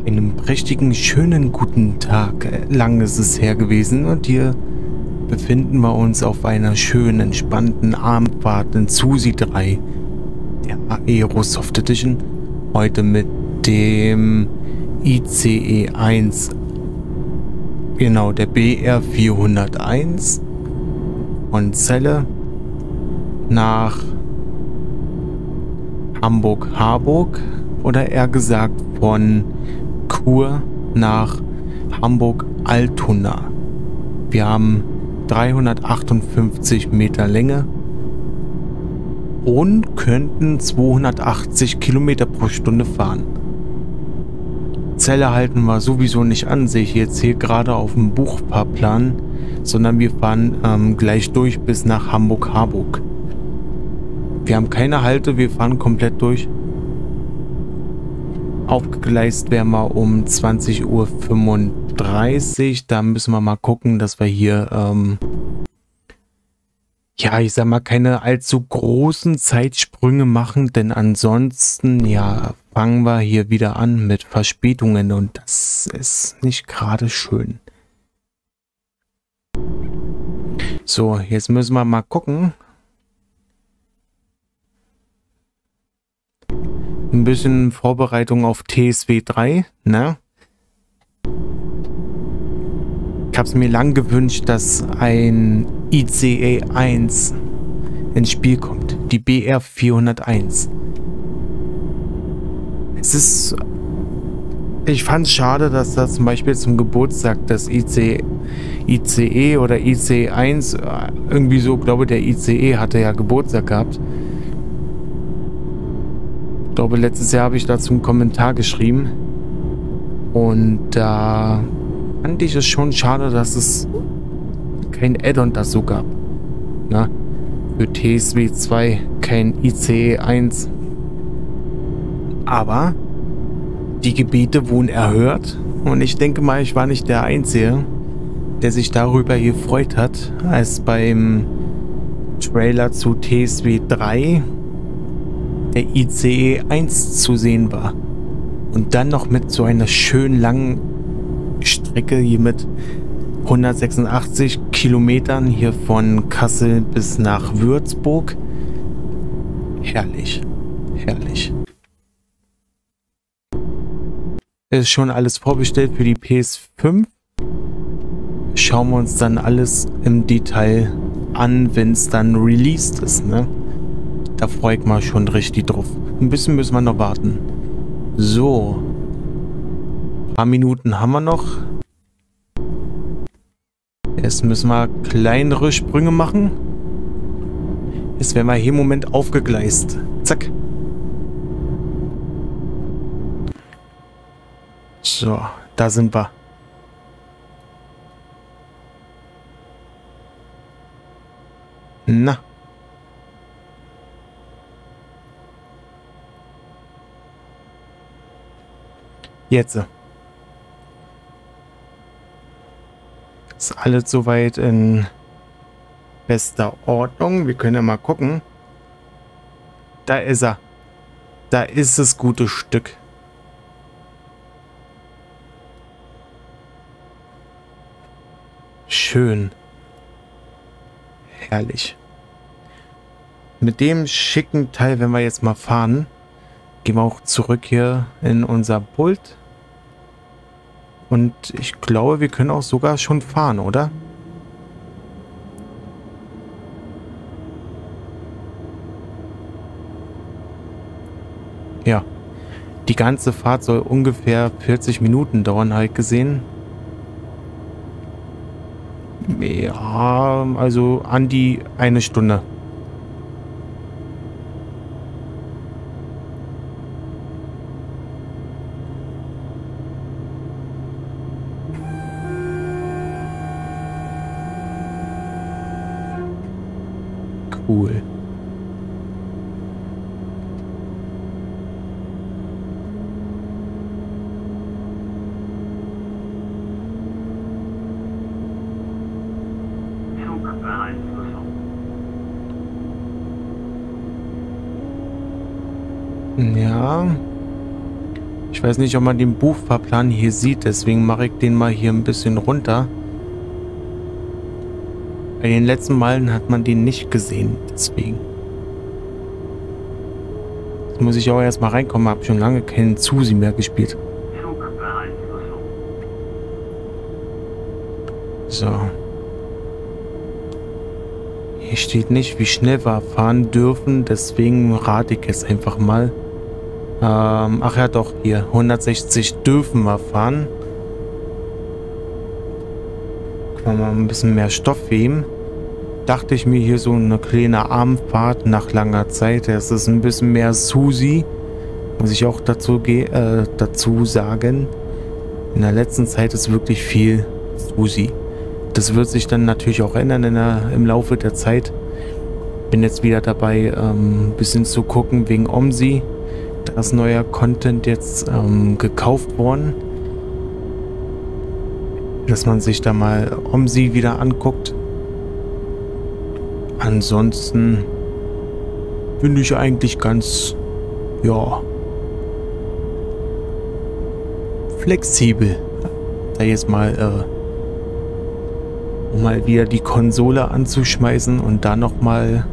Einen prächtigen, schönen guten Tag. Lang ist es her gewesen und hier befinden wir uns auf einer schönen, entspannten Abendfahrt in Susi 3, der Aero Soft Edition. Heute mit dem ICE 1, genau, der BR 401 von Celle nach Hamburg-Harburg oder eher gesagt von Chur nach Hamburg-Altona. Wir haben 358 Meter Länge und könnten 280 Kilometer pro Stunde fahren. Celle halten wir sowieso nicht an, sehe ich jetzt hier gerade auf dem Buchfahrplan, sondern wir fahren gleich durch bis nach Hamburg-Harburg. Wir haben keine Halte, wir fahren komplett durch. Aufgegleist werden wir um 20:35 Uhr. Da müssen wir mal gucken, dass wir hier, ja, ich sag mal, keine allzu großen Zeitsprünge machen, denn ansonsten, ja, fangen wir hier wieder an mit Verspätungen und das ist nicht gerade schön. So, jetzt müssen wir mal gucken. Ein bisschen Vorbereitung auf TSW 3, ne? Ich habe es mir lang gewünscht, dass ein ICE 1 ins Spiel kommt. Die BR 401. Ich fand es schade, dass das zum Beispiel zum Geburtstag des ICE oder ICE 1 irgendwie so, glaube der ICE hatte ja Geburtstag gehabt. Ich glaube, letztes Jahr habe ich dazu einen Kommentar geschrieben und da fand ich es schon schade, dass es kein Add-on dazu gab. Na? Für TSW 2 kein ICE 1. Aber die Gebete wurden erhört und ich denke mal, ich war nicht der Einzige, der sich darüber gefreut hat, als beim Trailer zu TSW 3 der ICE 1 zu sehen war. Und dann noch mit so einer schön langen Strecke hier mit 186 Kilometern hier von Kassel bis nach Würzburg. Herrlich. Herrlich. Ist schon alles vorbestellt für die PS5. Schauen wir uns dann alles im Detail an, wenn es dann released ist, ne? Da freue ich mich schon richtig drauf. Ein bisschen müssen wir noch warten. So. Ein paar Minuten haben wir noch. Jetzt müssen wir kleinere Sprünge machen. Jetzt werden wir hier im Moment aufgegleist. Zack. So, da sind wir. Na. Jetzt. Ist alles soweit in bester Ordnung. Wir können ja mal gucken. Da ist er. Da ist das gute Stück. Schön. Herrlich. Mit dem schicken Teil, wenn wir jetzt mal fahren, gehen wir auch zurück hier in unser Pult. Und ich glaube, wir können auch sogar schon fahren, oder? Ja. Die ganze Fahrt soll ungefähr 40 Minuten dauern, habe ich gesehen. Ja, also an die eine Stunde. Cool. Ja. Ich weiß nicht, ob man den Buchfahrplan hier sieht, deswegen mache ich den mal hier ein bisschen runter. Bei den letzten Malen hat man den nicht gesehen, deswegen. Jetzt muss ich auch erstmal reinkommen, habe schon lange keinen Susi mehr gespielt. So. Hier steht nicht, wie schnell wir fahren dürfen, deswegen rate ich jetzt einfach mal. Ach ja doch, hier, 160 dürfen wir fahren. Kann man mal ein bisschen mehr Stoff heben. Dachte ich mir hier so eine kleine Abendfahrt nach langer Zeit. Es ist ein bisschen mehr Susi, muss ich auch dazu sagen. In der letzten Zeit ist wirklich viel Susi. Das wird sich dann natürlich auch ändern im Laufe der Zeit. Bin jetzt wieder dabei, ein bisschen zu gucken wegen OMSI. Da ist neuer Content jetzt gekauft worden. Dass man sich da mal OMSI wieder anguckt. Ansonsten bin ich eigentlich ganz, ja, flexibel. Da jetzt mal wieder die Konsole anzuschmeißen und da nochmal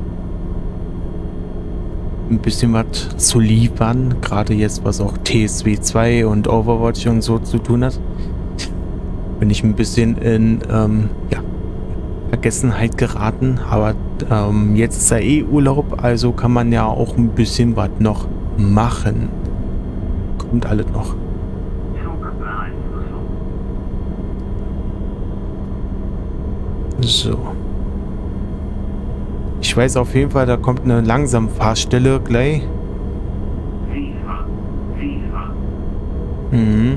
ein bisschen was zu liefern. Gerade jetzt, was auch TSW 2 und Overwatch und so zu tun hat. Bin ich ein bisschen in Vergessenheit geraten. Aber jetzt ist ja eh Urlaub, also kann man ja auch ein bisschen was noch machen. Kommt alles noch. So. Ich weiß auf jeden Fall, da kommt eine Langsamfahrstelle gleich. Mhm.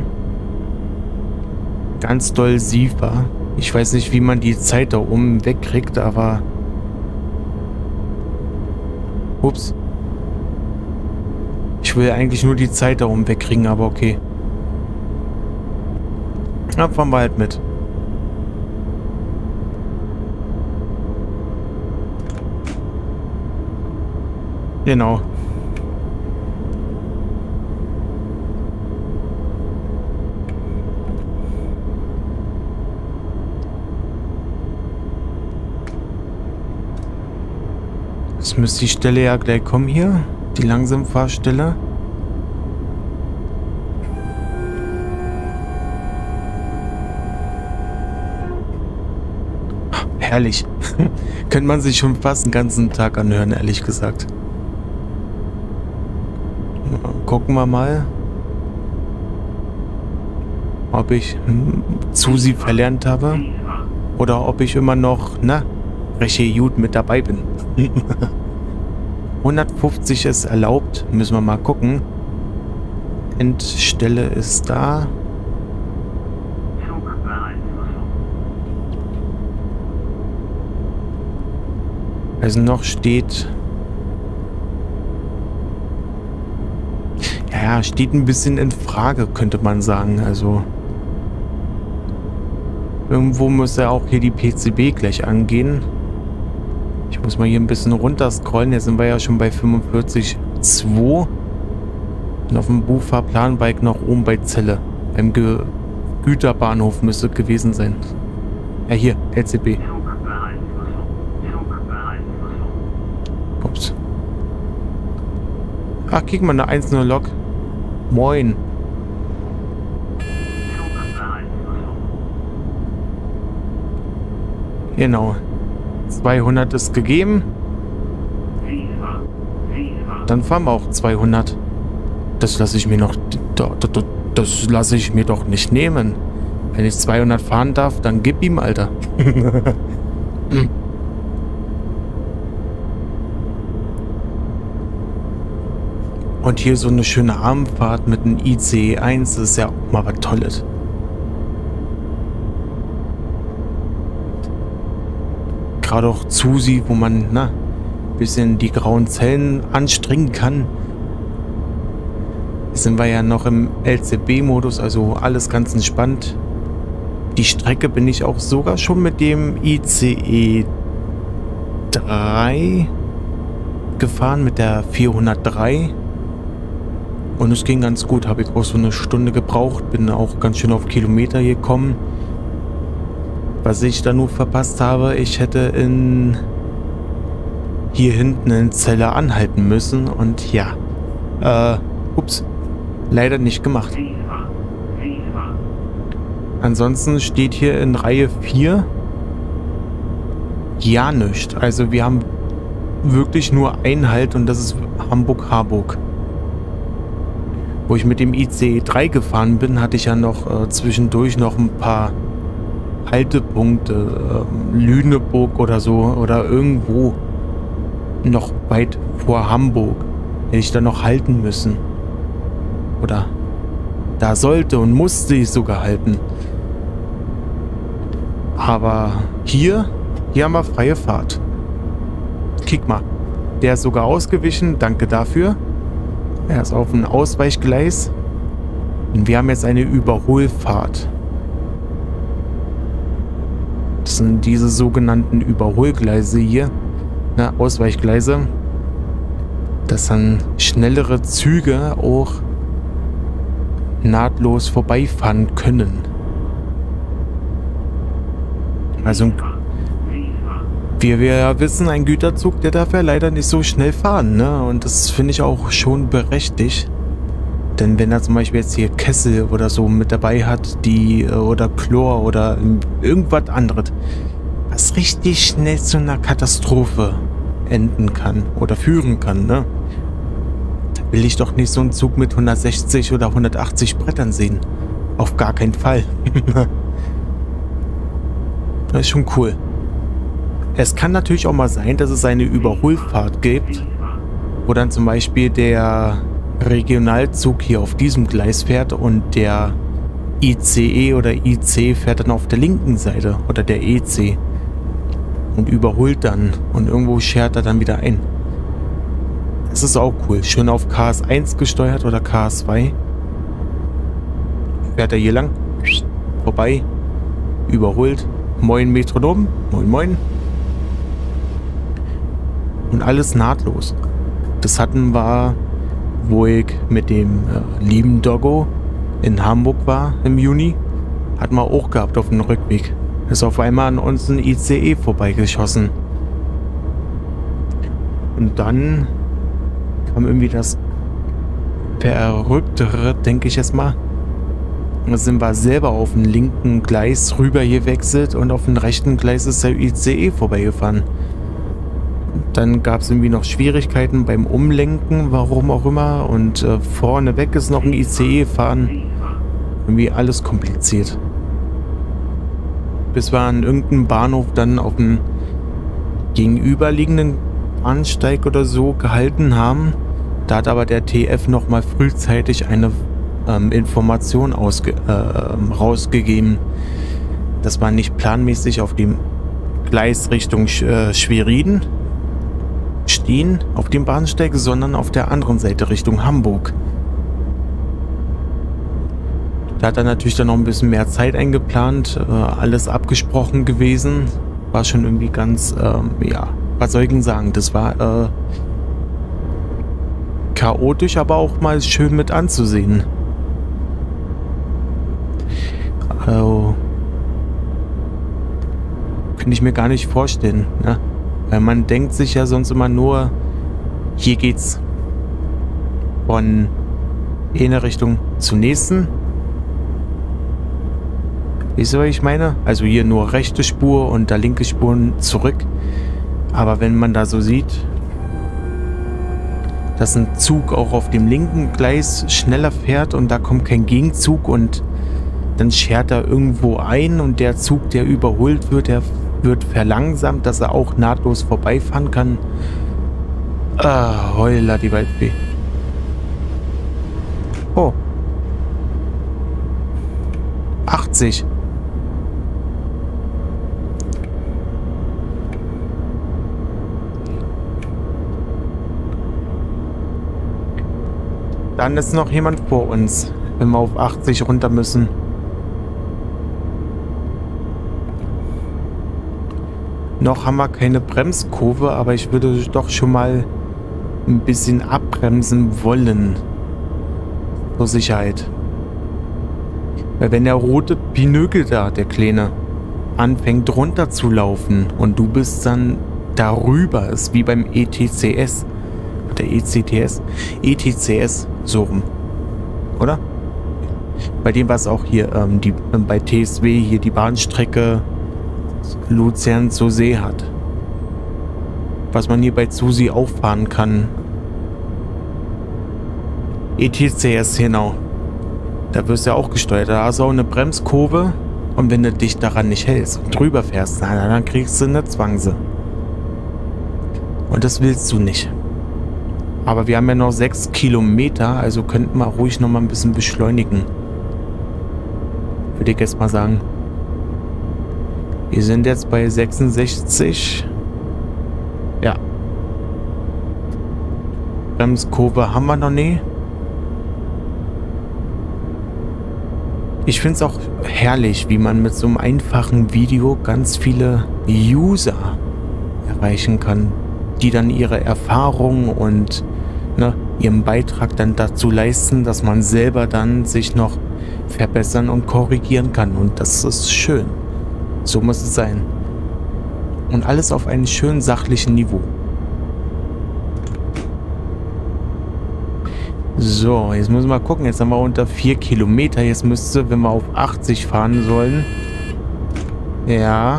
Ganz doll SIFA. Ich weiß nicht, wie man die Zeit da oben wegkriegt, aber... Ups. Ich will eigentlich nur die Zeit da oben wegkriegen, aber okay. Na, fahren wir halt mit. Genau. Jetzt müsste die Stelle ja gleich kommen hier. Die Langsamfahrstelle. Herrlich. Könnte man sich schon fast den ganzen Tag anhören, ehrlich gesagt. Gucken wir mal, ob ich Susi verlernt habe oder ob ich immer noch, recht gut mit dabei bin. 150 ist erlaubt, müssen wir mal gucken. Endstelle ist da. Also noch steht... Ja, steht ein bisschen in Frage, könnte man sagen. Also irgendwo muss ja auch hier die PCB gleich angehen. Ich muss mal hier ein bisschen runter scrollen. Jetzt sind wir ja schon bei 45,2. Und auf dem Buchfahrplan war ich noch oben bei Celle. Beim Güterbahnhof müsste gewesen sein. Ja, hier, LCB. Ups. Ach, guck mal, eine 1-0 Lok. Moin. Genau. 200 ist gegeben. Dann fahren wir auch 200. Das lasse ich mir noch... Das lasse ich mir doch nicht nehmen. Wenn ich 200 fahren darf, dann gib ihm, Alter. Und hier so eine schöne Abendfahrt mit einem ICE 1 ist ja auch mal was Tolles. Gerade auch Susi, wo man, ein bisschen die grauen Zellen anstrengen kann. Jetzt sind wir ja noch im LCB-Modus, also alles ganz entspannt. Die Strecke bin ich auch sogar schon mit dem ICE 3 gefahren, mit der 403. Und es ging ganz gut. Habe ich auch so eine Stunde gebraucht. Bin auch ganz schön auf Kilometer gekommen. Was ich da nur verpasst habe, ich hätte hier hinten in Celle anhalten müssen. Und ja, ups, leider nicht gemacht. Ansonsten steht hier in Reihe 4 ja nichts. Also wir haben wirklich nur einen Halt und das ist Hamburg-Harburg. Wo ich mit dem ICE 3 gefahren bin, hatte ich ja noch zwischendurch noch ein paar Haltepunkte, Lüneburg oder so, oder irgendwo noch weit vor Hamburg. Hätte ich da noch halten müssen. Oder da sollte und musste ich sogar halten. Aber hier haben wir freie Fahrt. Kick mal. Der ist sogar ausgewichen. Danke dafür. Er ist auf einem Ausweichgleis. Und wir haben jetzt eine Überholfahrt. Das sind diese sogenannten Überholgleise hier. Na, Ausweichgleise. Dass dann schnellere Züge auch nahtlos vorbeifahren können. Also wie wir ja wissen, ein Güterzug, der darf ja leider nicht so schnell fahren, ne? Und das finde ich auch schon berechtigt. Denn wenn er zum Beispiel jetzt hier Kessel oder so mit dabei hat, oder Chlor oder irgendwas anderes, was richtig schnell zu einer Katastrophe enden kann oder führen kann, ne? Da will ich doch nicht so einen Zug mit 160 oder 180 Brettern sehen. Auf gar keinen Fall. Das ist schon cool. Es kann natürlich auch mal sein, dass es eine Überholfahrt gibt, wo dann zum Beispiel der Regionalzug hier auf diesem Gleis fährt und der ICE oder IC fährt dann auf der linken Seite oder der EC und überholt dann und irgendwo schert er dann wieder ein. Das ist auch cool. Schön auf KS1 gesteuert oder KS2. Fährt er hier lang, vorbei, überholt. Moin Metronom, moin moin. Und alles nahtlos. Das hatten wir, wo ich mit dem lieben Doggo in Hamburg war im Juni. Hatten wir auch gehabt auf dem Rückweg. Ist auf einmal an uns ein ICE vorbeigeschossen. Und dann kam irgendwie das Verrücktere, denke ich jetzt mal. Da sind wir selber auf dem linken Gleis rüber gewechselt und auf dem rechten Gleis ist der ICE vorbeigefahren. Dann gab es irgendwie noch Schwierigkeiten beim Umlenken, warum auch immer. Und vorne weg ist noch ein ICE gefahren. Irgendwie alles kompliziert. Bis wir an irgendeinem Bahnhof dann auf dem gegenüberliegenden Bahnsteig oder so gehalten haben. Da hat aber der TF nochmal frühzeitig eine Information rausgegeben, dass man nicht planmäßig auf dem Gleis Richtung Schwerin stehen, auf dem Bahnsteig, sondern auf der anderen Seite Richtung Hamburg. Da hat er natürlich dann noch ein bisschen mehr Zeit eingeplant, alles abgesprochen gewesen. War schon irgendwie ganz, ja, was soll ich denn sagen, das war chaotisch, aber auch mal schön mit anzusehen. Also, könnte ich mir gar nicht vorstellen, ne? Weil man denkt sich ja sonst immer nur, hier geht's von einer Richtung zur nächsten. Wisst ihr, was ich meine? Also hier nur rechte Spur und da linke Spuren zurück. Aber wenn man da so sieht, dass ein Zug auch auf dem linken Gleis schneller fährt und da kommt kein Gegenzug und dann schert er irgendwo ein und der Zug, der überholt wird, der wird verlangsamt, dass er auch nahtlos vorbeifahren kann. Heula die Waldfee. Oh. 80. Dann ist noch jemand vor uns, wenn wir auf 80 runter müssen. Noch haben wir keine Bremskurve, aber ich würde doch schon mal ein bisschen abbremsen wollen. Zur Sicherheit. Weil wenn der rote Pinökel da, der Kleine, anfängt runter zu laufen und du bist dann darüber, ist wie beim ETCS. Der ECTS. ETCS, so rum. Oder? Bei dem war es auch hier, bei TSW hier die Bahnstrecke Luzern zur See hat. Was man hier bei Susi auch fahren kann. ETCS, genau. Da wirst du ja auch gesteuert. Da hast du auch eine Bremskurve. Und wenn du dich daran nicht hältst und drüber fährst, dann kriegst du eine Zwangse. Und das willst du nicht. Aber wir haben ja noch 6 Kilometer, also könnten wir ruhig noch mal ein bisschen beschleunigen. Würde ich jetzt mal sagen. Wir sind jetzt bei 66. Ja. Bremskurve haben wir noch nie. Ich finde es auch herrlich, wie man mit so einem einfachen Video ganz viele User erreichen kann, die dann ihre Erfahrungen und ihren Beitrag dann dazu leisten, dass man selber dann sich noch verbessern und korrigieren kann. Und das ist schön. So muss es sein. Und alles auf einem schönen sachlichen Niveau. So, jetzt müssen wir mal gucken. Jetzt haben wir unter 4 Kilometer. Jetzt müsste, wenn wir auf 80 fahren sollen. Ja.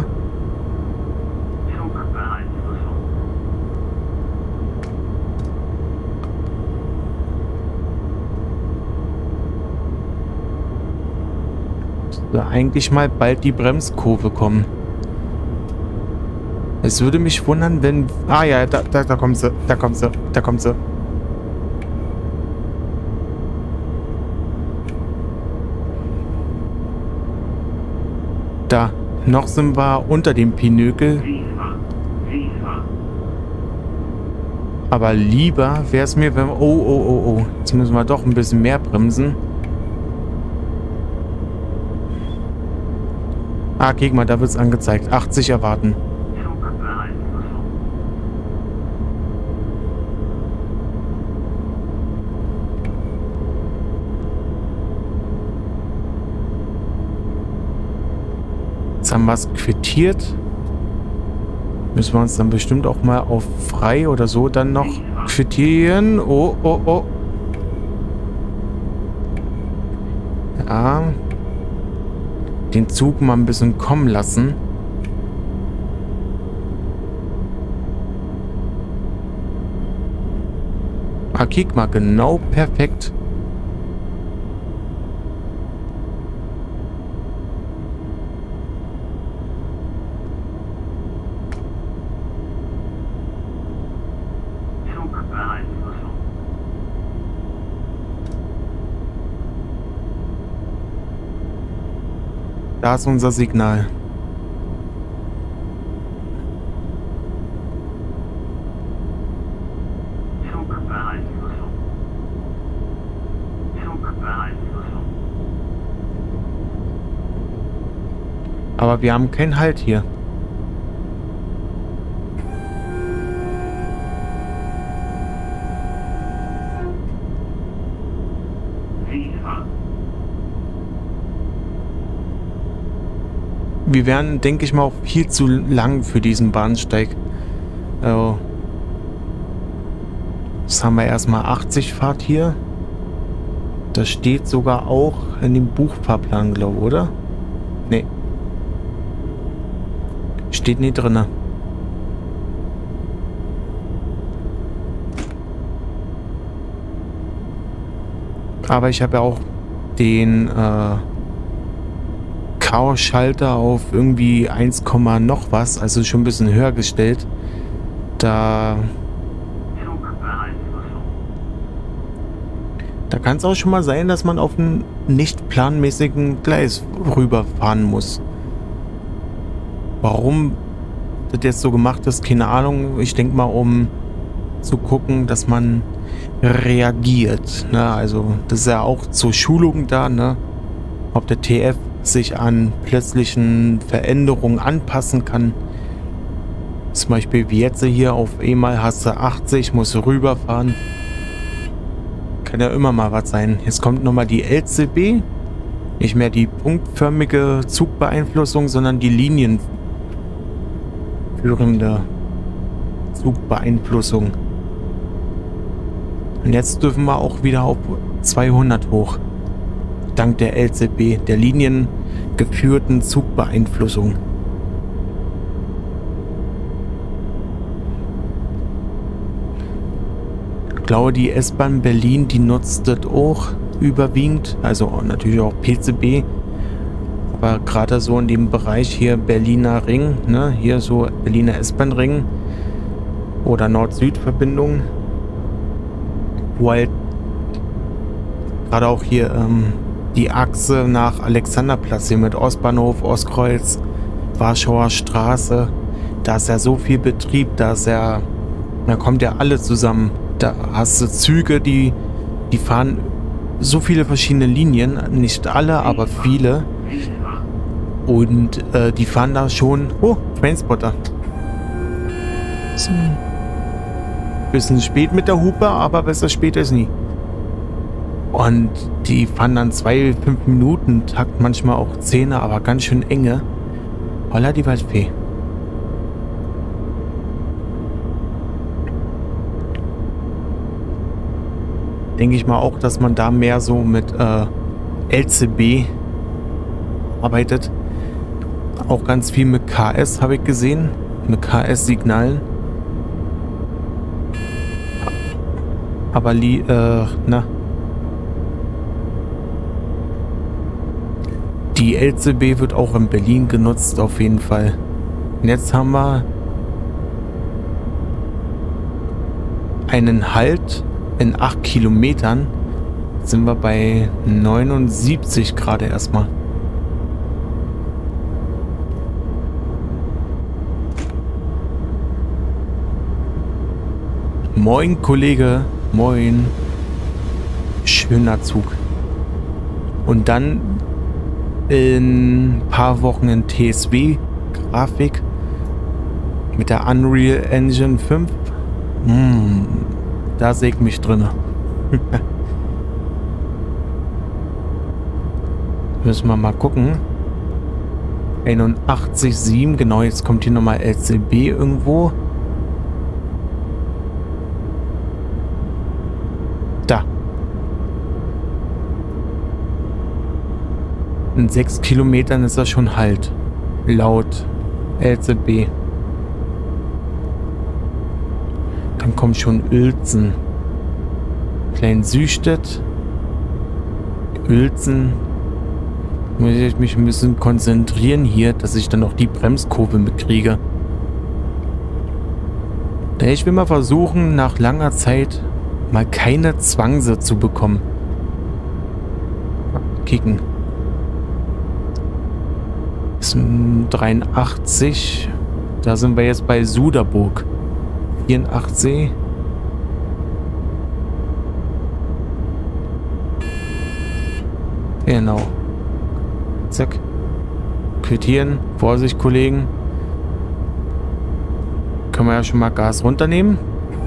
So, eigentlich mal bald die Bremskurve kommen. Es würde mich wundern, wenn... Ah ja, da kommt sie. Da kommt sie. Da kommt sie. Da, noch sind wir unter dem Pinökel. Aber lieber wäre es mir, wenn... Oh. Jetzt müssen wir doch ein bisschen mehr bremsen. Ah, guck mal, da wird es angezeigt. 80 erwarten. Jetzt haben wir es quittiert. Müssen wir uns dann bestimmt auch mal auf frei oder so dann noch quittieren. Oh. Ja. Den Zug mal ein bisschen kommen lassen. Ah, guck mal, genau perfekt. Da ist unser Signal. Aber wir haben keinen Halt hier. Wir wären, denke ich mal, auch viel zu lang für diesen Bahnsteig. Also, jetzt haben wir erstmal 80 Fahrt hier. Das steht sogar auch in dem Buchfahrplan, glaube ich, oder? Nee. Steht nie drin. Aber ich habe ja auch den Chaos-Schalter auf irgendwie 1, noch was, also schon ein bisschen höher gestellt. Da kann es auch schon mal sein, dass man auf einem nicht planmäßigen Gleis rüberfahren muss. Warum das jetzt so gemacht ist, keine Ahnung. Ich denke mal, um zu gucken, dass man reagiert. Ne? Also das ist ja auch zur Schulung da, ne? Ob der TF sich an plötzlichen Veränderungen anpassen kann. Zum Beispiel wie jetzt hier auf einmal hast du 80, musst du rüberfahren. Kann ja immer mal was sein. Jetzt kommt nochmal die LCB. Nicht mehr die punktförmige Zugbeeinflussung, sondern die linienführende Zugbeeinflussung. Und jetzt dürfen wir auch wieder auf 200 hoch. Dank der LCB, der liniengeführten Zugbeeinflussung. Ich glaube, die S-Bahn Berlin, die nutzt das auch überwiegend. Also natürlich auch PCB. Aber gerade so in dem Bereich hier Berliner Ring, ne? Hier so Berliner S-Bahn-Ring oder Nord-Süd-Verbindung. Wo halt gerade auch hier die Achse nach Alexanderplatz hier mit Ostbahnhof, Ostkreuz, Warschauer Straße, da ist ja so viel Betrieb, da kommt ja alles zusammen. Da hast du Züge, die fahren so viele verschiedene Linien, nicht alle, aber viele. Und die fahren da schon... Oh, Trainspotter. Bisschen spät mit der Hupe, aber besser spät als nie. Und die fahren dann 2, 5 Minuten Takt, manchmal auch 10, aber ganz schön enge. Holla die Waldfee. Denke ich mal auch, dass man da mehr so mit LCB arbeitet. Auch ganz viel mit KS habe ich gesehen. Mit KS-Signalen. Aber die LCB wird auch in Berlin genutzt, auf jeden Fall. Und jetzt haben wir einen Halt in 8 Kilometern. Jetzt sind wir bei 79 gerade erstmal. Moin, Kollege. Moin. Schöner Zug. Und dann in ein paar Wochen in TSW-Grafik mit der Unreal Engine 5. Da sehe ich mich drin. Müssen wir mal gucken. 81,7. Genau, jetzt kommt hier nochmal LCB irgendwo. Da. In 6 Kilometern ist das schon Halt. Laut LCB. Dann kommt schon Uelzen. Klein Süßstedt. Uelzen. Muss ich mich ein bisschen konzentrieren hier, dass ich dann auch die Bremskurve mitkriege. Ich will mal versuchen, nach langer Zeit mal keine Zwangse zu bekommen. Kicken. 83. Da sind wir jetzt bei Suderburg. 84. Genau. Zack. Quittieren. Vorsicht, Kollegen. Können wir ja schon mal Gas runternehmen.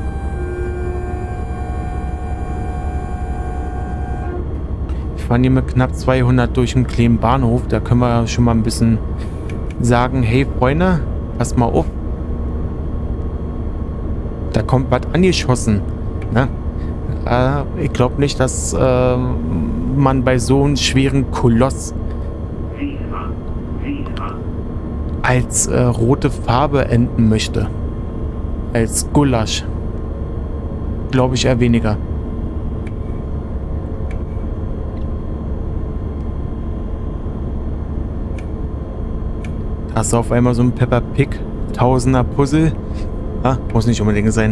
Wir fahren hier mit knapp 200 durch den kleinen Bahnhof. Da können wir schon mal ein bisschen sagen, hey Freunde, passt mal auf. Da kommt was angeschossen. Ne? Ich glaube nicht, dass man bei so einem schweren Koloss als rote Farbe enden möchte. Als Gulasch. Glaube ich eher weniger. Da ist auf einmal so ein Peppa Pig Tausender Puzzle. Muss nicht unbedingt sein.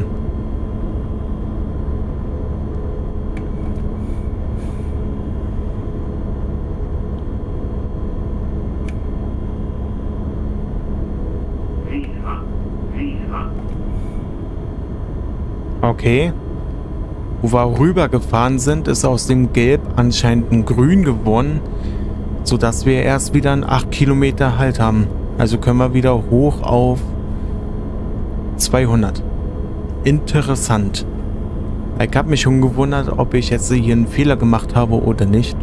Okay. Wo wir rübergefahren sind, ist aus dem Gelb anscheinend ein Grün geworden, sodass wir erst wieder einen 8 Kilometer Halt haben. Also können wir wieder hoch auf 200. Interessant. Ich habe mich schon gewundert, ob ich jetzt hier einen Fehler gemacht habe oder nicht.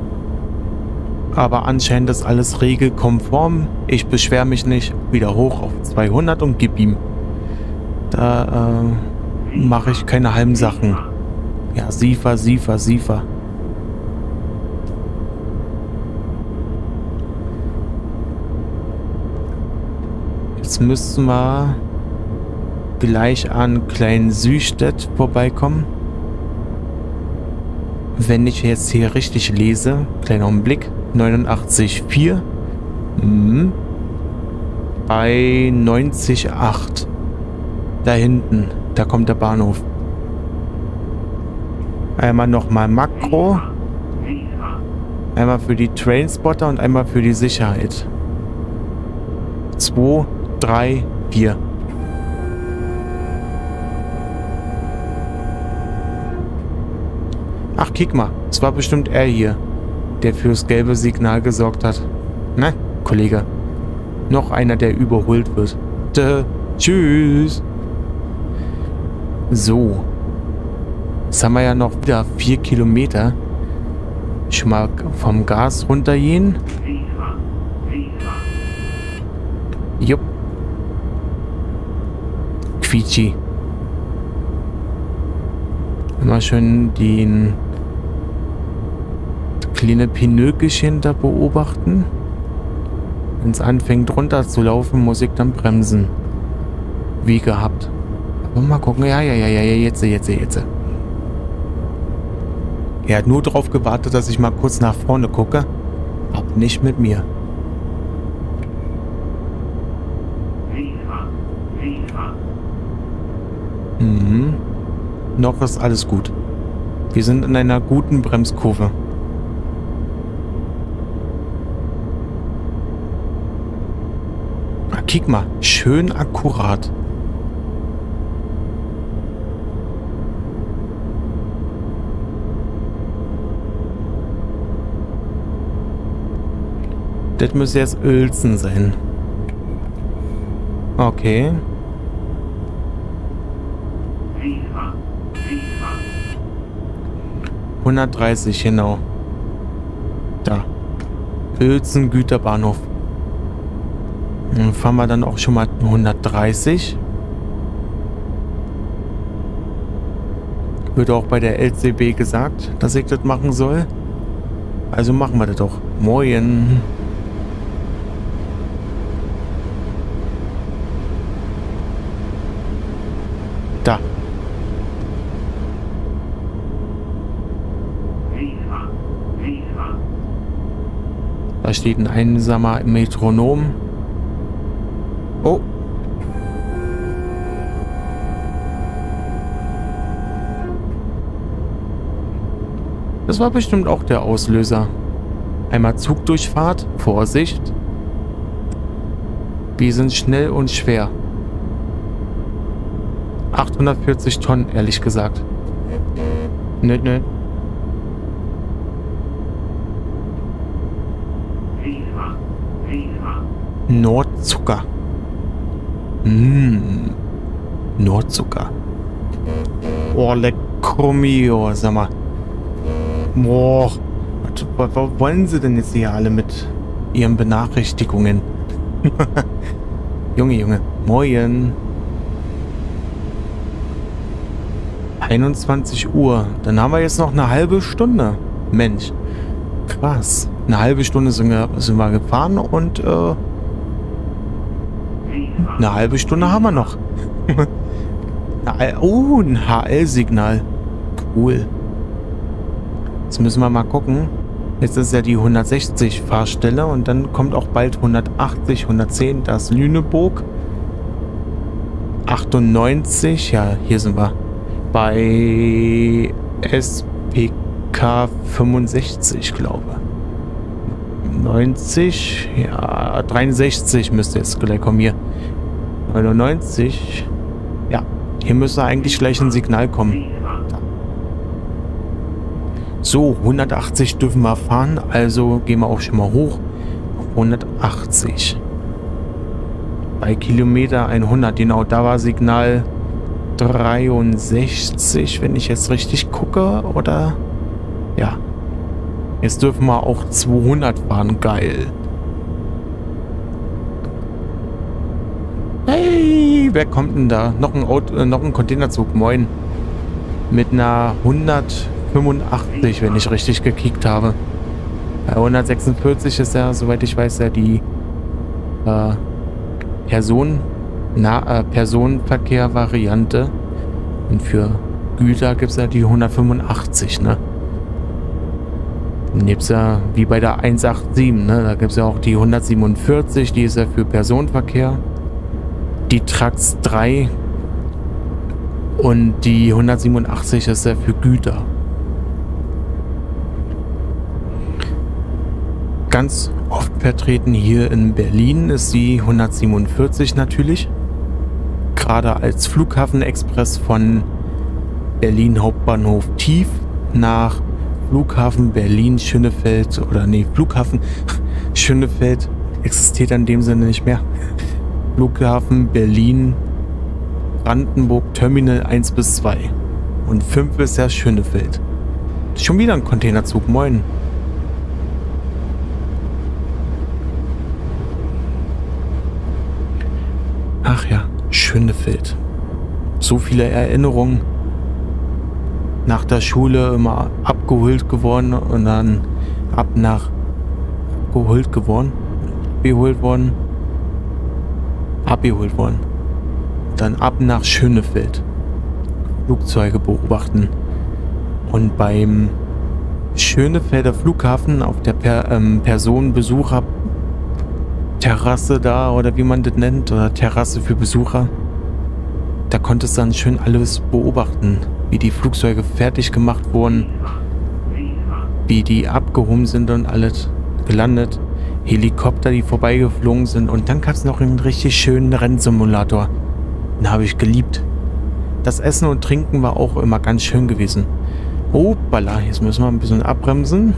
Aber anscheinend ist alles regelkonform. Ich beschwere mich nicht. Wieder hoch auf 200 und gib ihm. Da mache ich keine halben Sachen. Ja, Siefer. Jetzt müssten wir gleich an Klein Süstedt vorbeikommen. Wenn ich jetzt hier richtig lese, kleiner Augenblick, 89,4 bei 90,8. Da hinten, da kommt der Bahnhof. Einmal nochmal Makro. Einmal für die Trainspotter und einmal für die Sicherheit. 2, 3, 4. Ach, kick mal. Es war bestimmt er hier, der fürs gelbe Signal gesorgt hat. Na, Kollege. Noch einer, der überholt wird. Tschüss. So. Jetzt haben wir ja noch wieder 4 Kilometer. Schon mal vom Gas runtergehen. Jupp. Quietschi. Immer schön den kleine Pinökelchen da beobachten. Wenn es anfängt runter zu laufen, muss ich dann bremsen. Wie gehabt. Aber mal gucken. Ja, jetzt. Er hat nur darauf gewartet, dass ich mal kurz nach vorne gucke. Aber nicht mit mir. Noch ist alles gut. Wir sind in einer guten Bremskurve. Ah, kick mal. Schön akkurat. Das müsste jetzt Uelzen sein. Okay. – 130, genau. Da. Uelzen Güterbahnhof. Dann fahren wir dann auch schon mal 130. Wird auch bei der LCB gesagt, dass ich das machen soll. Also machen wir das doch. Moin. Da. Da steht ein einsamer Metronom. Oh. Das war bestimmt auch der Auslöser. Einmal Zugdurchfahrt. Vorsicht. Wir sind schnell und schwer. 840 Tonnen, ehrlich gesagt. Nö. Nordzucker. Nordzucker. Oh, lecker mio, sag mal. Boah. Was wollen sie denn jetzt hier alle mit ihren Benachrichtigungen? Junge. Moin. 21 Uhr. Dann haben wir jetzt noch eine halbe Stunde. Mensch. Krass. Eine halbe Stunde sind wir gefahren und eine halbe Stunde haben wir noch. Oh, ein HL-Signal. Cool. Jetzt müssen wir mal gucken. Jetzt ist ja die 160 Fahrstelle und dann kommt auch bald 180, 110. Da ist Lüneburg. 98. Ja, hier sind wir. Bei SPK 65, glaube ich. 90, ja, 63 müsste jetzt gleich kommen hier. 99, ja, hier müsste eigentlich gleich ein Signal kommen. Da. So, 180 dürfen wir fahren, also gehen wir auch schon mal hoch. 180. Bei Kilometer 100, genau, da war Signal 163, wenn ich jetzt richtig gucke, oder? Ja. Jetzt dürfen wir auch 200 fahren. Geil. Hey, wer kommt denn da? Noch ein Auto, noch ein Containerzug. Moin. Mit einer 185, wenn ich richtig gekickt habe. Bei 146 ist ja, soweit ich weiß, ja die Personenverkehr-Variante. Und für Güter gibt es ja die 185, ne? Dann gibt es ja wie bei der 187, ne? Da gibt es ja auch die 147, die ist ja für Personenverkehr. Die Trax 3 und die 187 ist ja für Güter. Ganz oft vertreten hier in Berlin ist die 147 natürlich. Gerade als Flughafenexpress von Berlin Hauptbahnhof Tief nach Flughafen Berlin-Schönefeld oder nee, Flughafen Schönefeld existiert in dem Sinne nicht mehr. Flughafen Berlin Brandenburg Terminal 1 bis 2 und 5 ist ja Schönefeld. Schon wieder ein Containerzug, moin. Ach ja, Schönefeld. So viele Erinnerungen. Nach der Schule immer abgeholt geworden und dann abgeholt worden. Dann ab nach Schönefeld. Flugzeuge beobachten. Und beim Schönefelder Flughafen auf der Personenbesucher-Terrasse da, oder wie man das nennt, oder Terrasse für Besucher, da konntest du dann schön alles beobachten, wie die Flugzeuge fertig gemacht wurden, wie die abgehoben sind und alles gelandet, Helikopter, die vorbeigeflogen sind, und dann gab es noch einen richtig schönen Rennsimulator. Den habe ich geliebt. Das Essen und Trinken war auch immer ganz schön gewesen. Hoppala, jetzt müssen wir ein bisschen abbremsen.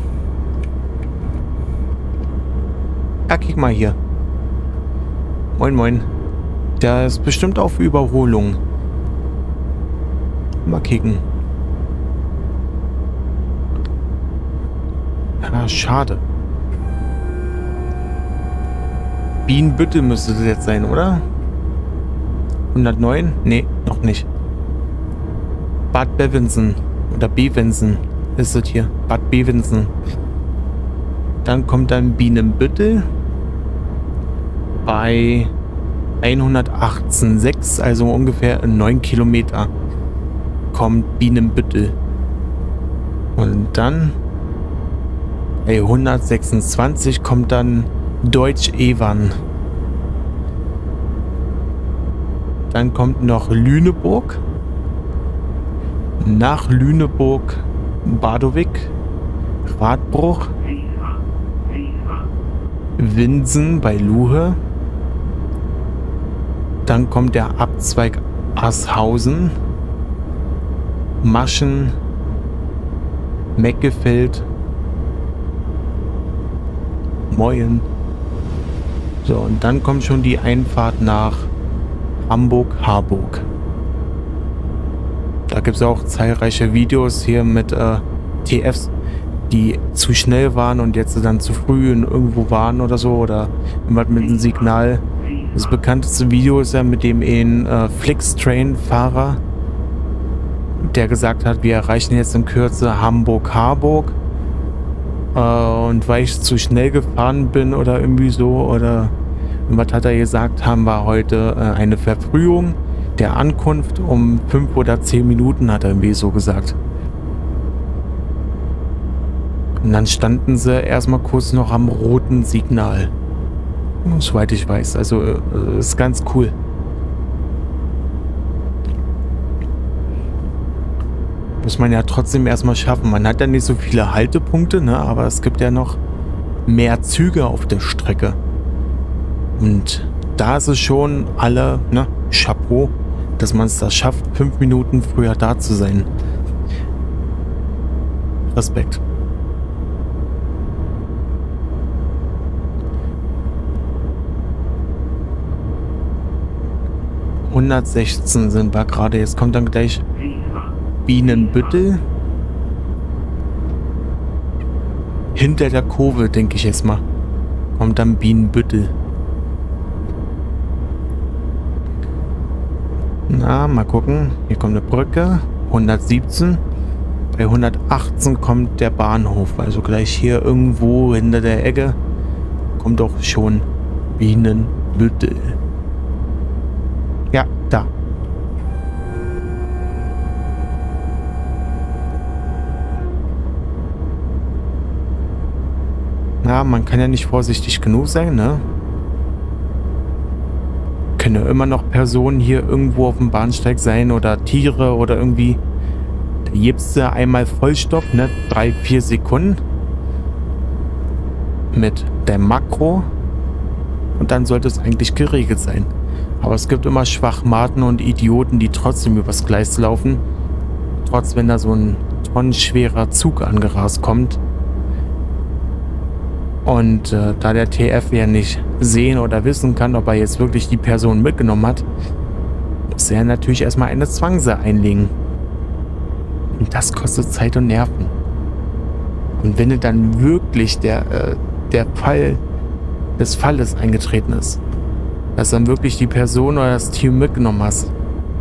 Ja, guck mal hier. Moin, moin. Der ist bestimmt auf Überholung. Mal kicken. Ja, schade. Bienenbüttel müsste das jetzt sein, oder? 109? Nee, noch nicht. Bad Bevensen. Oder Bevensen ist es hier. Bad Bevensen. Dann kommt dann Bienenbüttel. Bei 118,6, also ungefähr 9 Kilometer, kommt Bienenbüttel. Und dann bei 126 kommt dann Deutsch-Ewan. Dann kommt noch Lüneburg. Nach Lüneburg Badowik, Radbruch, Winsen bei Luhe. Dann kommt der Abzweig Asshausen, Maschen, Meckefeld, Moyen. So, und dann kommt schon die Einfahrt nach Hamburg-Harburg. Da gibt es auch zahlreiche Videos hier mit TFs, die zu schnell waren und jetzt dann zu früh und irgendwo waren oder so, oder immer mit einem Signal. Das bekannteste Video ist ja mit dem Flixtrain-Fahrer, der gesagt hat, wir erreichen jetzt in Kürze Hamburg-Harburg. Und weil ich zu schnell gefahren bin oder irgendwie so, oder was hat er gesagt, haben wir heute eine Verfrühung der Ankunft um 5 oder 10 Minuten, hat er irgendwie so gesagt. Und dann standen sie erstmal kurz noch am roten Signal. Soweit ich weiß. Also ist ganz cool. Muss man ja trotzdem erstmal schaffen. Man hat ja nicht so viele Haltepunkte, ne? Aber es gibt ja noch mehr Züge auf der Strecke. Und da ist es schon alle, ne, Chapeau, dass man es da schafft, 5 Minuten früher da zu sein. Respekt. 116 sind wir gerade. Jetzt kommt dann gleich Bienenbüttel. Hinter der Kurve, denke ich jetzt mal, kommt dann Bienenbüttel. Na, mal gucken. Hier kommt eine Brücke. 117. Bei 118 kommt der Bahnhof. Also gleich hier irgendwo hinter der Ecke kommt auch schon Bienenbüttel. Ja, da. Na, man kann ja nicht vorsichtig genug sein, ne? Können ja immer noch Personen hier irgendwo auf dem Bahnsteig sein oder Tiere oder irgendwie. Da gibst du einmal Vollstopp, ne? 3-4 Sekunden. Mit der Makro. Und dann sollte es eigentlich geregelt sein. Aber es gibt immer Schwachmaten und Idioten, die trotzdem übers Gleis laufen. Trotz wenn da so ein tonnenschwerer Zug angerast kommt. Und da der TF ja nicht sehen oder wissen kann, ob er jetzt wirklich die Person mitgenommen hat, muss er natürlich erstmal eine Zwangse einlegen. Und das kostet Zeit und Nerven. Und wenn dann wirklich der Fall des Falles eingetreten ist, dass dann wirklich die Person oder das Team mitgenommen hast.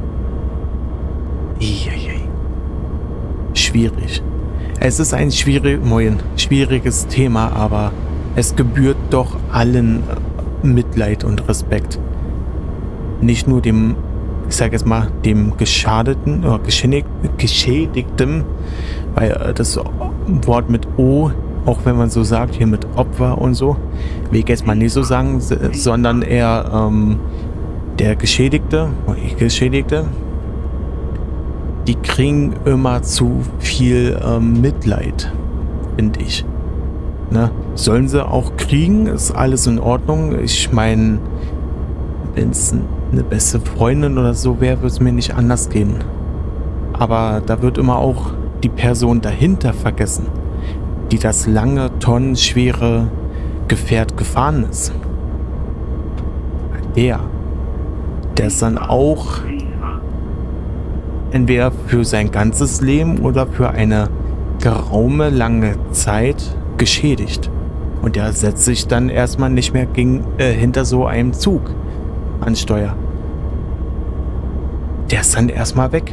Schwierig. Es ist ein schwieriges Thema, aber es gebührt doch allen Mitleid und Respekt. Nicht nur dem, ich sage jetzt mal, dem Geschadeten oder Geschädigten, weil das Wort mit O, auch wenn man so sagt, hier mit Opfer und so, will ich jetzt mal nicht so sagen, sondern eher der Geschädigte oder die Geschädigte, die kriegen immer zu viel Mitleid, finde ich. Ne? Sollen sie auch kriegen, ist alles in Ordnung. Ich meine, wenn es eine beste Freundin oder so wäre, würde es mir nicht anders gehen. Aber da wird immer auch die Person dahinter vergessen, die das lange, tonnenschwere Gefährt gefahren ist. Der ist dann auch entweder für sein ganzes Leben oder für eine geraume, lange Zeit geschädigt. Und der setzt sich dann erstmal nicht mehr hinter so einem Zug an Steuer. Der ist dann erstmal weg.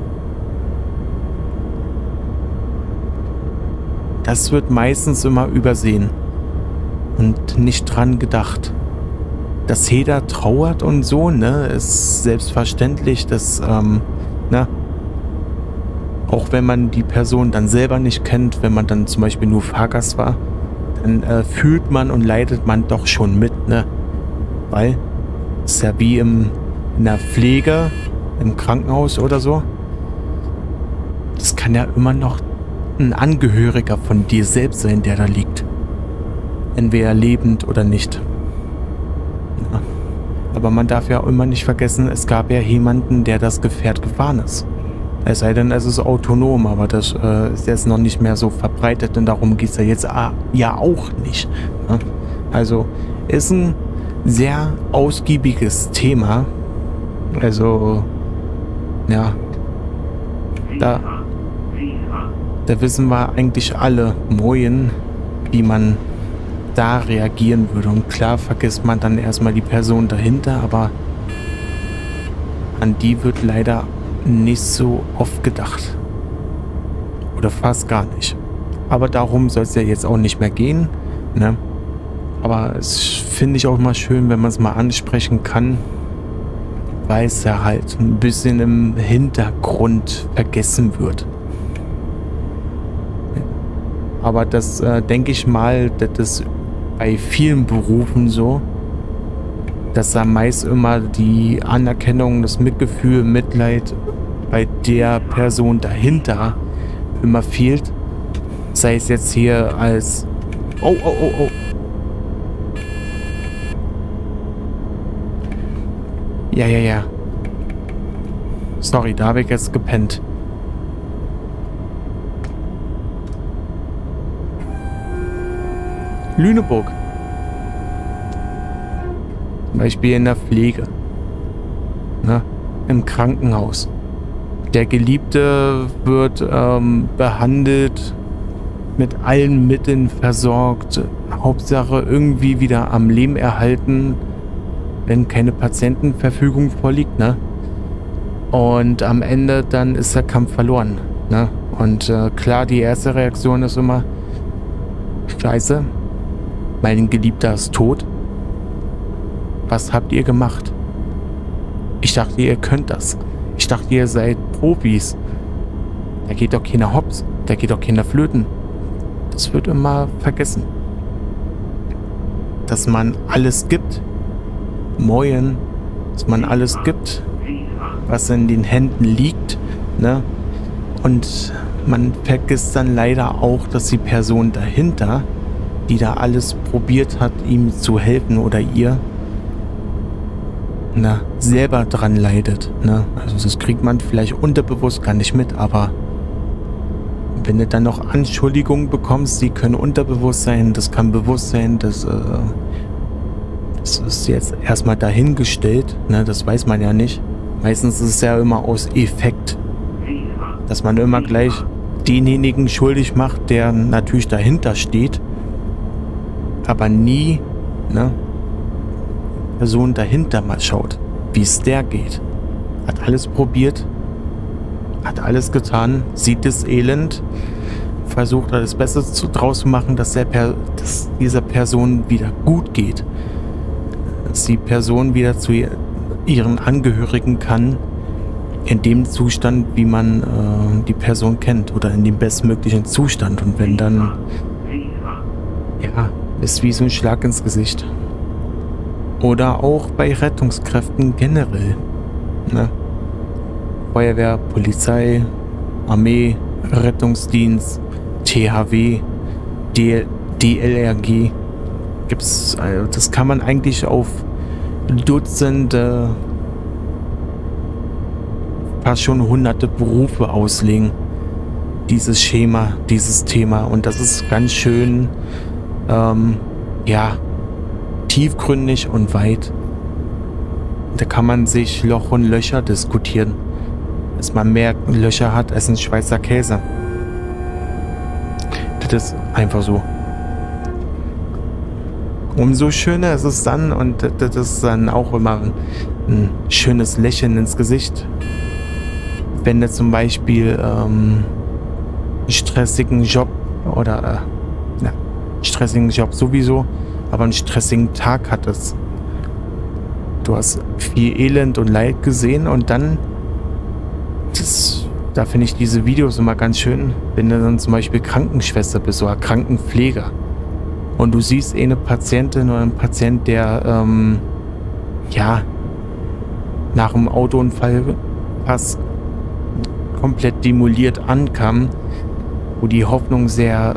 Das wird meistens immer übersehen und nicht dran gedacht. Dass jeder trauert und so, ne, ist selbstverständlich, dass, ne, auch wenn man die Person dann selber nicht kennt, wenn man dann zum Beispiel nur Fahrgast war, dann fühlt man und leidet man doch schon mit, ne? Weil es ist ja wie in der Pflege, im Krankenhaus oder so. Das kann ja immer noch ein Angehöriger von dir selbst sein, der da liegt. Entweder lebend oder nicht. Ja. Aber man darf ja immer nicht vergessen, es gab ja jemanden, der das Gefährt gefahren ist. Es sei denn, es ist autonom, aber das ist jetzt noch nicht mehr so verbreitet und darum geht es ja jetzt ja auch nicht. Ne? Also ist ein sehr ausgiebiges Thema. Also, ja, da wissen wir eigentlich alle Moin, wie man da reagieren würde. Und klar vergisst man dann erstmal die Person dahinter, aber an die wird leider nicht so oft gedacht. Oder fast gar nicht. Aber darum soll es ja jetzt auch nicht mehr gehen. Ne? Aber es finde ich auch mal schön, wenn man es mal ansprechen kann, weil es ja halt ein bisschen im Hintergrund vergessen wird. Aber das denke ich mal, das ist bei vielen Berufen so, dass da meist immer die Anerkennung, das Mitgefühl, Mitleid bei der Person dahinter immer fehlt. Sei es jetzt hier als... Oh. Ja. Sorry, da habe ich jetzt gepennt. Lüneburg. Zum Beispiel in der Pflege. ne? Im Krankenhaus. Der Geliebte wird behandelt, mit allen Mitteln versorgt. Hauptsache irgendwie wieder am Leben erhalten, wenn keine Patientenverfügung vorliegt, ne? Und am Ende dann ist der Kampf verloren, ne? Und klar, die erste Reaktion ist immer: Scheiße, mein Geliebter ist tot. Was habt ihr gemacht? Ich dachte, ihr könnt das. Ich dachte, ihr seid Profis. Da geht doch keiner hops. Da geht doch keiner flöten. Das wird immer vergessen. Dass man alles gibt. Moin. Dass man alles gibt, was in den Händen liegt, ne? Und man vergisst dann leider auch, dass die Person dahinter, die da alles probiert hat, ihm zu helfen oder ihr, na, selber dran leidet, ne? Also das kriegt man vielleicht unterbewusst gar nicht mit, aber wenn du dann noch Anschuldigungen bekommst, die können unterbewusst sein, das kann bewusst sein, das ist jetzt erstmal dahingestellt, ne? Das weiß man ja nicht. Meistens ist es ja immer aus Effekt, dass man immer gleich denjenigen schuldig macht, der natürlich dahinter steht, aber nie, ne, Person dahinter mal schaut, wie es der geht. Hat alles probiert, hat alles getan, sieht das Elend, versucht das Beste draus zu machen, dass dieser Person wieder gut geht. Dass die Person wieder zu ihren Angehörigen kann, in dem Zustand, wie man die Person kennt, oder in dem bestmöglichen Zustand. Und wenn dann, ja, ist wie so ein Schlag ins Gesicht. Oder auch bei Rettungskräften generell, ne? Feuerwehr, Polizei, Armee, Rettungsdienst, THW, DLRG. Gibt's, also das kann man eigentlich auf Dutzende, fast schon hunderte Berufe auslegen. Dieses Schema, dieses Thema. Und das ist ganz schön, ja, tiefgründig und weit. Da kann man sich Loch und Löcher diskutieren. Dass man mehr Löcher hat als ein Schweizer Käse. Das ist einfach so. Umso schöner ist es dann, und das ist dann auch immer ein schönes Lächeln ins Gesicht. Wenn du zum Beispiel einen stressigen Job oder stressigen Job sowieso, aber einen stressigen Tag hattest. Du hast viel Elend und Leid gesehen und dann, da finde ich diese Videos immer ganz schön, wenn du dann zum Beispiel Krankenschwester bist oder Krankenpfleger und du siehst eine Patientin oder einen Patient, der ja, nach einem Autounfall fast komplett demoliert ankam, wo die Hoffnung sehr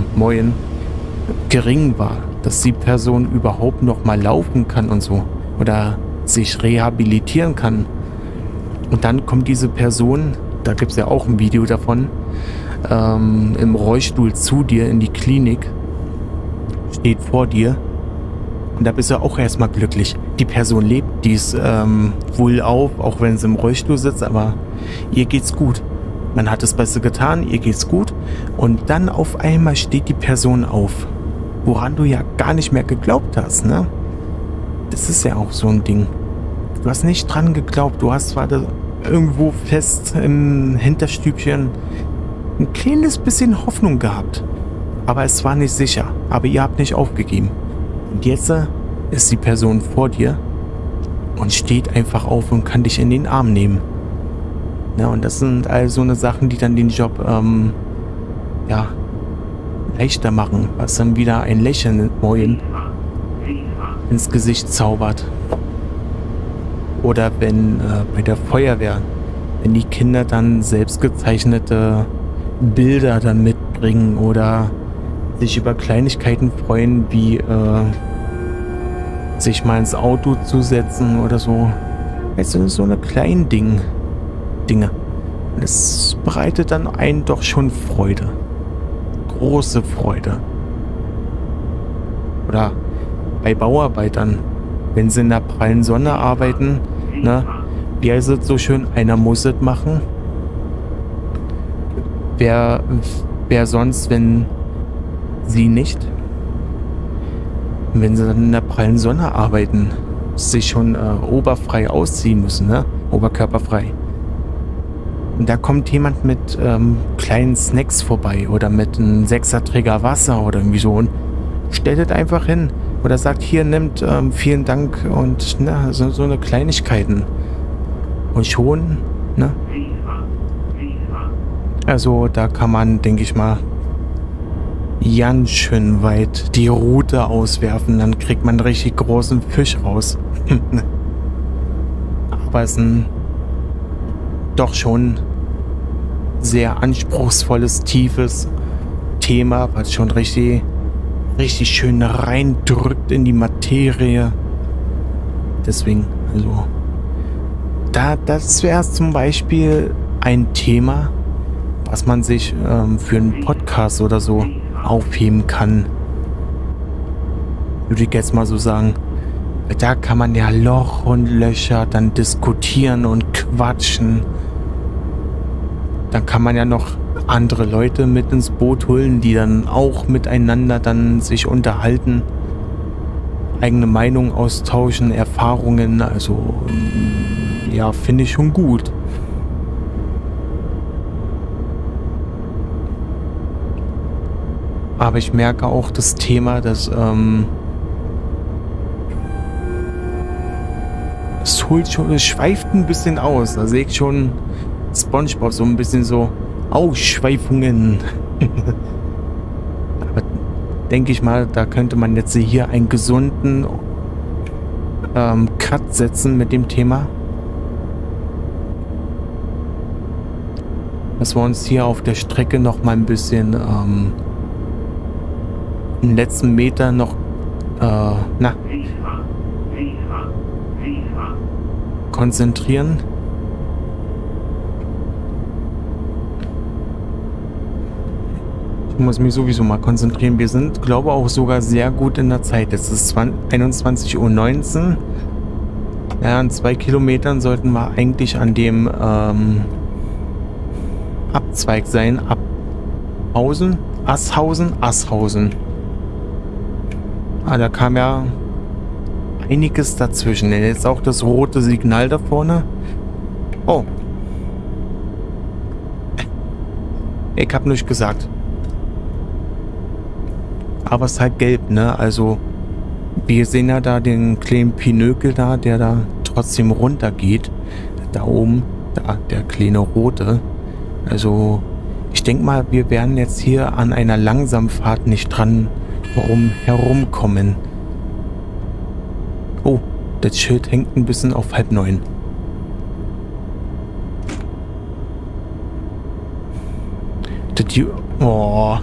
gering war, dass die Person überhaupt noch mal laufen kann und so oder sich rehabilitieren kann. Und dann kommt diese Person, da gibt es ja auch ein Video davon, im Rollstuhl zu dir in die Klinik, steht vor dir und da bist du auch erstmal glücklich. Die Person lebt, die ist wohl auf, auch wenn sie im Rollstuhl sitzt, aber ihr geht's gut. Man hat das Beste getan, ihr geht's gut und dann auf einmal steht die Person auf, woran du ja gar nicht mehr geglaubt hast, ne? Das ist ja auch so ein Ding. Du hast nicht dran geglaubt, du hast zwar irgendwo fest im Hinterstübchen ein kleines bisschen Hoffnung gehabt, aber es war nicht sicher, aber ihr habt nicht aufgegeben. Und jetzt ist die Person vor dir und steht einfach auf und kann dich in den Arm nehmen. Ja, und das sind all so eine Sachen, die dann den Job ja, leichter machen, was dann wieder ein Lächeln ins Gesicht zaubert. Oder wenn bei der Feuerwehr, wenn die Kinder dann selbst gezeichnete Bilder dann mitbringen oder sich über Kleinigkeiten freuen, wie sich mal ins Auto zu setzen oder so. Weißt du, so eine kleinen Dinge. Und es bereitet dann einen doch schon Freude. Große Freude. Oder bei Bauarbeitern, wenn sie in der prallen Sonne arbeiten, ne, wie heißt es so schön, einer muss es machen. Wer sonst, wenn sie nicht? Wenn sie dann in der prallen Sonne arbeiten, sich schon oberfrei ausziehen müssen, ne? Oberkörperfrei. Und da kommt jemand mit kleinen Snacks vorbei oder mit einem Sechserträger Wasser oder irgendwie so und stellt es einfach hin. Oder sagt, hier, nimmt, vielen Dank und na, so eine Kleinigkeiten. Und schon, ne? Also da kann man, denke ich mal, ganz schön weit die Rute auswerfen. Dann kriegt man einen richtig großen Fisch raus. Aber es ist ein doch schon sehr anspruchsvolles, tiefes Thema, was schon richtig schön reindrückt in die Materie. Deswegen, also, das wäre zum Beispiel ein Thema, was man sich für einen Podcast oder so aufheben kann. Würde ich jetzt mal so sagen. Da kann man ja Loch und Löcher dann diskutieren und quatschen. Dann kann man ja noch andere Leute mit ins Boot holen, die dann auch miteinander dann sich unterhalten, eigene Meinung austauschen, Erfahrungen. Also ja, finde ich schon gut. Aber ich merke auch das Thema, dass es schweift ein bisschen aus. Da sehe ich schon SpongeBob so ein bisschen so Ausschweifungen. Aber denke ich mal, da könnte man jetzt hier einen gesunden Cut setzen mit dem Thema. Dass wir uns hier auf der Strecke noch mal ein bisschen im letzten Meter noch konzentrieren. Ich muss mich sowieso mal konzentrieren. Wir sind, glaube ich, auch sogar sehr gut in der Zeit. Es ist 21:19 Uhr. Ja, in 2 Kilometern sollten wir eigentlich an dem Abzweig sein. Asshausen. Ah, da kam ja einiges dazwischen. Jetzt auch das rote Signal da vorne. Oh. Ich hab nichts gesagt. Aber es ist halt gelb, ne? Also, wir sehen ja da den kleinen Pinökel da, der da trotzdem runter geht. Da oben, da, der kleine rote. Also, ich denke mal, wir werden jetzt hier an einer Langsamfahrt nicht dran herumkommen. Oh, das Schild hängt ein bisschen auf 8:30. Oh.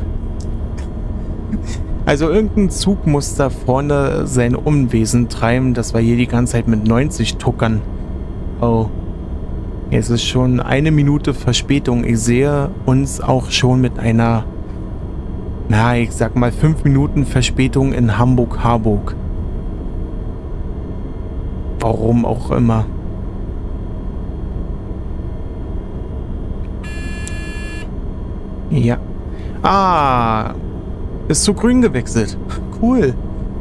Also irgendein Zug muss da vorne sein Unwesen treiben, dass wir hier die ganze Zeit mit 90 tuckern. Oh. Es ist schon 1 Minute Verspätung. Ich sehe uns auch schon mit einer, na, ich sag mal 5 Minuten Verspätung in Hamburg-Harburg. Warum auch immer. Ja. Ah, ist zu grün gewechselt. Cool.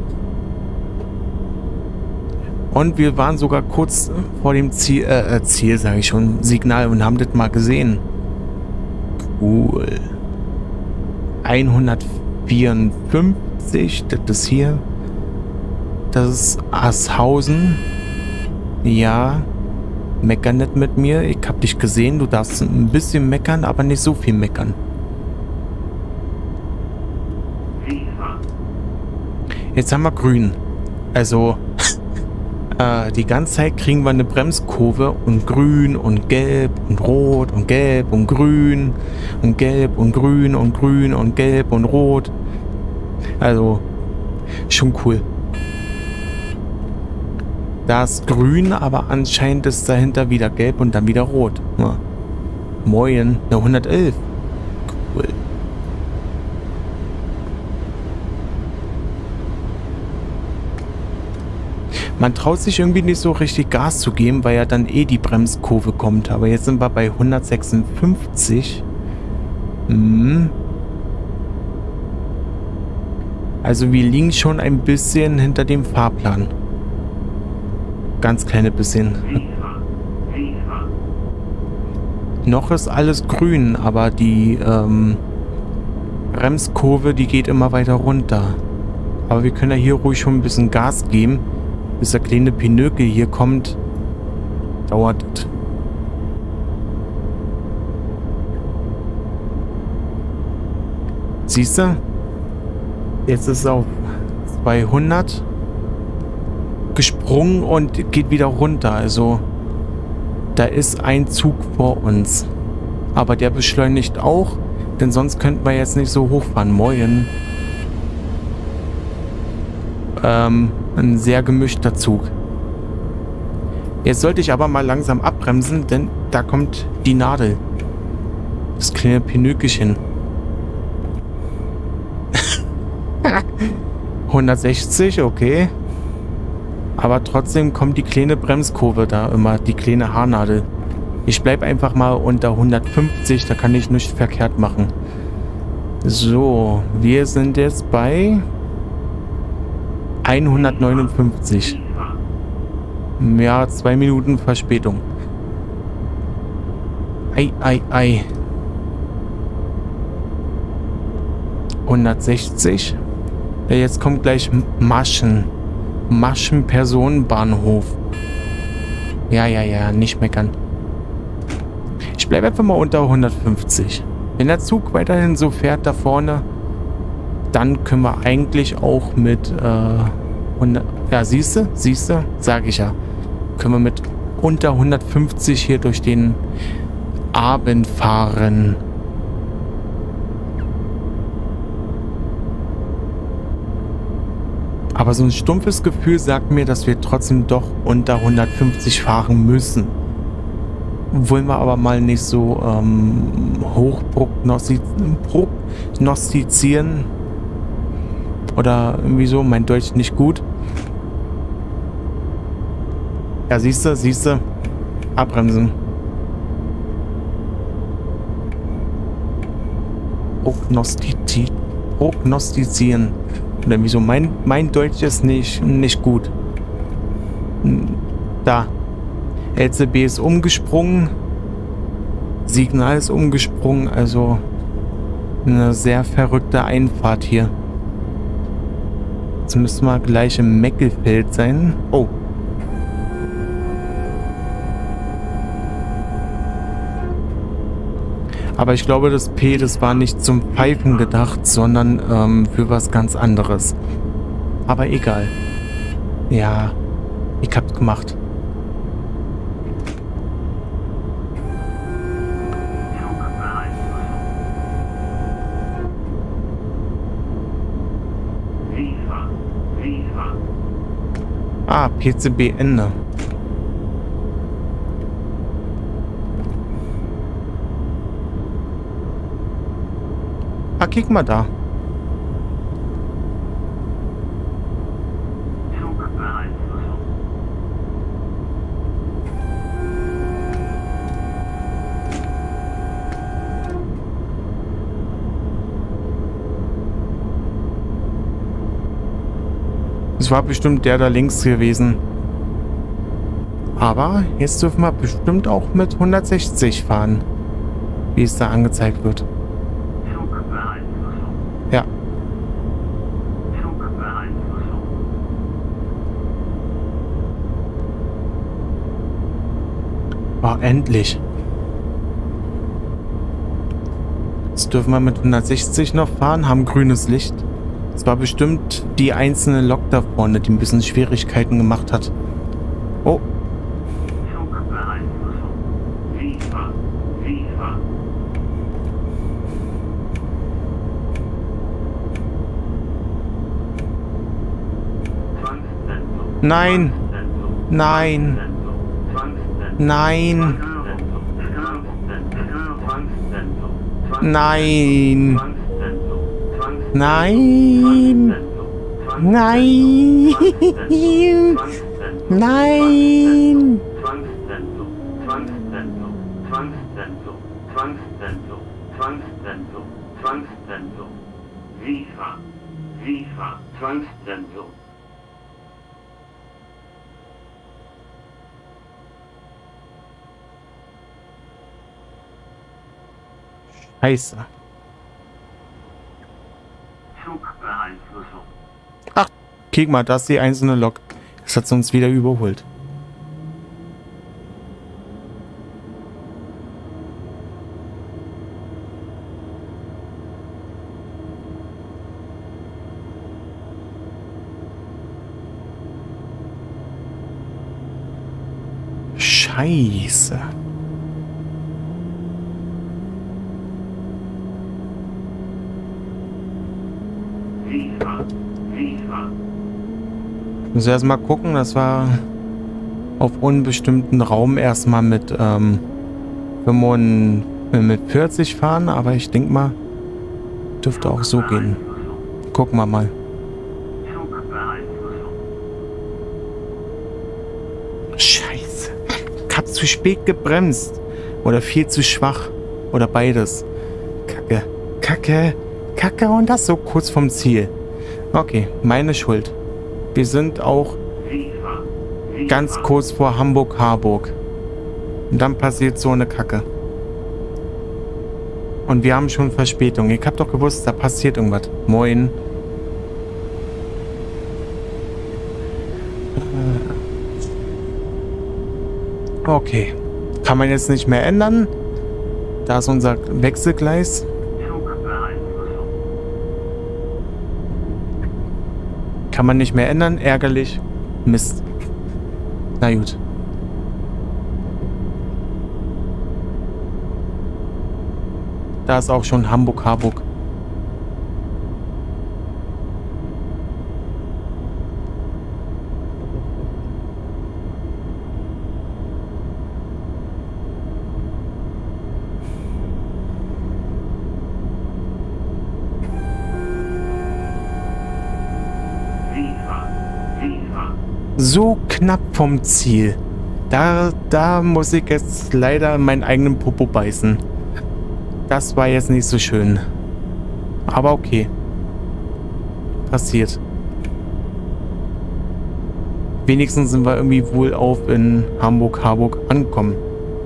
Und wir waren sogar kurz vor dem Ziel, sage ich schon, Signal und haben das mal gesehen. Cool. 154, das ist hier. Das ist Asshausen. Ja. Meckern nicht mit mir. Ich hab dich gesehen. Du darfst ein bisschen meckern, aber nicht so viel meckern. Jetzt haben wir grün. Also, die ganze Zeit kriegen wir eine Bremskurve und grün und gelb und rot und gelb und grün und gelb und grün und grün und gelb und rot. Also, schon cool. Da ist grün, aber anscheinend ist dahinter wieder gelb und dann wieder rot. Ja. Moin, eine 111. Cool. Man traut sich irgendwie nicht so richtig Gas zu geben, weil ja dann die Bremskurve kommt. Aber jetzt sind wir bei 156. Also wir liegen schon ein bisschen hinter dem Fahrplan. Ganz kleine bisschen. Noch ist alles grün, aber die Bremskurve, die geht immer weiter runter. Aber wir können ja hier ruhig schon ein bisschen Gas geben. Bis der kleine Pinökel hier kommt, dauert es. Siehst du? Jetzt ist es auf 200 gesprungen und geht wieder runter. Also da ist ein Zug vor uns. Aber der beschleunigt auch, denn sonst könnten wir jetzt nicht so hochfahren. Moin. Ein sehr gemischter Zug. Jetzt sollte ich aber mal langsam abbremsen, denn da kommt die Nadel. Das kleine Pinökelchen. 160, okay. Aber trotzdem kommt die kleine Bremskurve da immer, die kleine Haarnadel. Ich bleibe einfach mal unter 150, da kann ich nichts verkehrt machen. So, wir sind jetzt bei 159. Ja, 2 Minuten Verspätung. Ei, ei, ei. 160. Ja, jetzt kommt gleich Maschen Personenbahnhof. Ja, ja, ja, nicht meckern. Ich bleibe einfach mal unter 150. Wenn der Zug weiterhin so fährt da vorne, dann können wir eigentlich auch mit 100, ja, siehste, sage ich ja, können wir mit unter 150 hier durch den Abend fahren. Aber so ein stumpfes Gefühl sagt mir, dass wir trotzdem doch unter 150 fahren müssen. Wollen wir aber mal nicht so hoch prognostizieren. Oder irgendwie so, mein Deutsch nicht gut. Ja, siehst du, abbremsen. Prognostizieren. Oder wieso? Mein Deutsch ist nicht gut. Da. LCB ist umgesprungen. Signal ist umgesprungen. Also eine sehr verrückte Einfahrt hier. Jetzt müssen wir gleich im Meckelfeld sein. Oh. Aber ich glaube, das P, das war nicht zum Pfeifen gedacht, sondern für was ganz anderes. Aber egal. Ja, ich hab's gemacht. Ah, PCB Ende. Ah, guck mal da. Es war bestimmt der da links gewesen. Aber jetzt dürfen wir bestimmt auch mit 160 fahren, wie es da angezeigt wird. Ja. Oh, endlich. Jetzt dürfen wir mit 160 noch fahren, haben grünes Licht. Es war bestimmt die einzelne Lok da vorne, die ein bisschen Schwierigkeiten gemacht hat. Oh. Nein. Nein. Nein. Nein. Nein. Nein. Nein! Zwangszentrum, Zwangszentrum, Zwangszentrum, Zwangszentrum, Zwangszentrum, Zwangszentrum. Vifa, Vifa, Zwangszentrum. Scheiße. Zugbeeinflussung. Ach, guck mal, das ist die einzelne Lok. Das hat sie uns wieder überholt. Scheiße. Ich muss erstmal gucken, dass wir auf unbestimmten Raum erstmal mit 40 fahren, aber ich denke mal, dürfte auch so gehen. Gucken wir mal. Scheiße. Ich hab zu spät gebremst. Oder viel zu schwach. Oder beides. Kacke. Kacke. Kacke und das so kurz vom Ziel. Okay, meine Schuld. Wir sind auch ganz kurz vor Hamburg-Harburg. Und dann passiert so eine Kacke. Und wir haben schon Verspätung. Ich hab doch gewusst, da passiert irgendwas. Moin. Okay. Kann man jetzt nicht mehr ändern. Da ist unser Wechselgleis. Kann man nicht mehr ändern. Ärgerlich. Mist. Na gut. Da ist auch schon Hamburg-Harburg. So knapp vom Ziel. Da muss ich jetzt leider meinen eigenen Popo beißen. Das war jetzt nicht so schön. Aber okay. Passiert. Wenigstens sind wir irgendwie wohlauf in Hamburg-Harburg angekommen.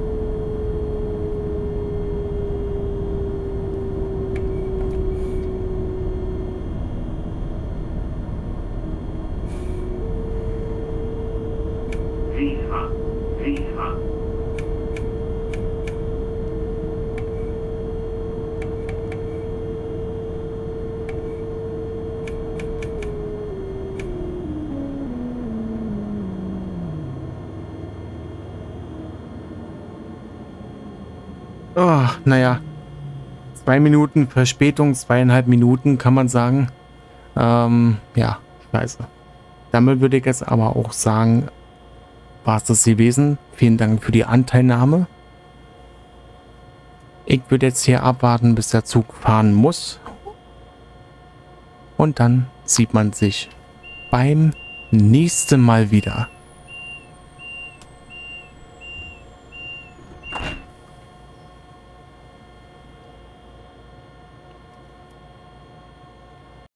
Oh, naja. 2 Minuten Verspätung, 2,5 Minuten kann man sagen. Ja, scheiße. Damit würde ich jetzt aber auch sagen, war es das gewesen. Vielen Dank für die Anteilnahme. Ich würde jetzt hier abwarten, bis der Zug fahren muss. Und dann sieht man sich beim nächsten Mal wieder.